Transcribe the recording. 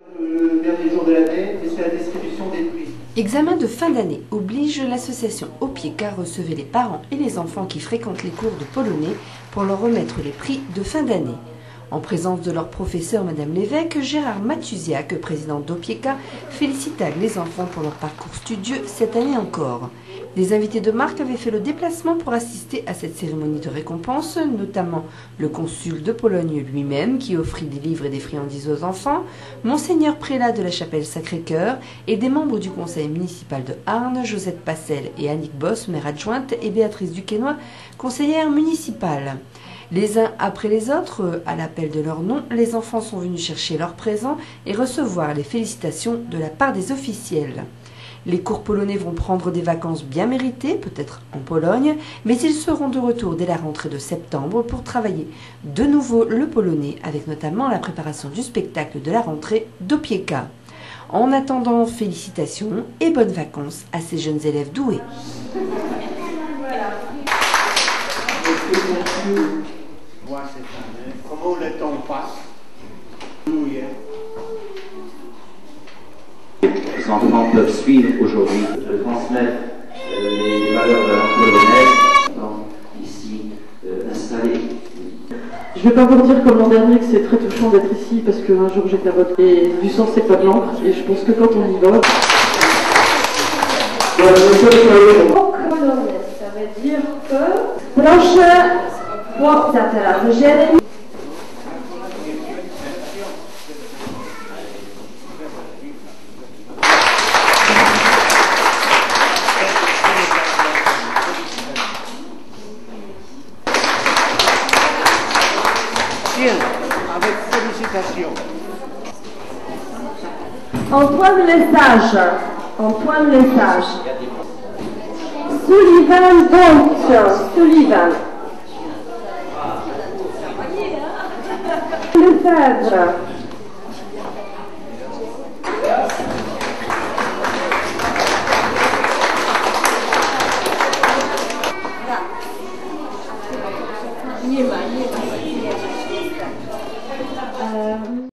Le dernier jour de l'année, et c'est la distribution des prix. Examen de fin d'année oblige l'association Opieka à recevoir les parents et les enfants qui fréquentent les cours de polonais pour leur remettre les prix de fin d'année. En présence de leur professeur, Madame l'évêque, Gérard Matusiak, président d'Opieka, félicita les enfants pour leur parcours studieux cette année encore. Des invités de marque avaient fait le déplacement pour assister à cette cérémonie de récompense, notamment le consul de Pologne lui-même, qui offrit des livres et des friandises aux enfants, Monseigneur prélat de la chapelle Sacré-Cœur et des membres du conseil municipal de Arnes, Josette Passel et Annick Boss, maire adjointe, et Béatrice Duquesnoy, conseillère municipale. Les uns après les autres, à l'appel de leur nom, les enfants sont venus chercher leurs présents et recevoir les félicitations de la part des officiels. Les cours polonais vont prendre des vacances bien méritées, peut-être en Pologne, mais ils seront de retour dès la rentrée de septembre pour travailler de nouveau le polonais, avec notamment la préparation du spectacle de la rentrée d'Opieka. En attendant, félicitations et bonnes vacances à ces jeunes élèves doués. Voir cette année, comment le temps passe. Les enfants peuvent suivre aujourd'hui, transmettre les valeurs de la polonaise, ici installés. Je ne vais pas vous dire comme l'an dernier que c'est très touchant d'être ici parce qu'un jour j'étais à votre et du sang c'est pas de l'encre et je pense que quand on y va. Ça veut dire que proszę chłopca teraz, jeżeli avec félicitations. Antoine Lesage, Antoine Lesage, Sullivan Bontio, Sullivan, Lefebvre,